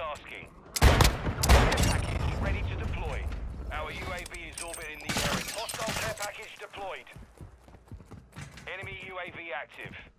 tasking. Care package ready to deploy. Our UAV is orbiting the area. Hostile care package deployed. Enemy UAV active.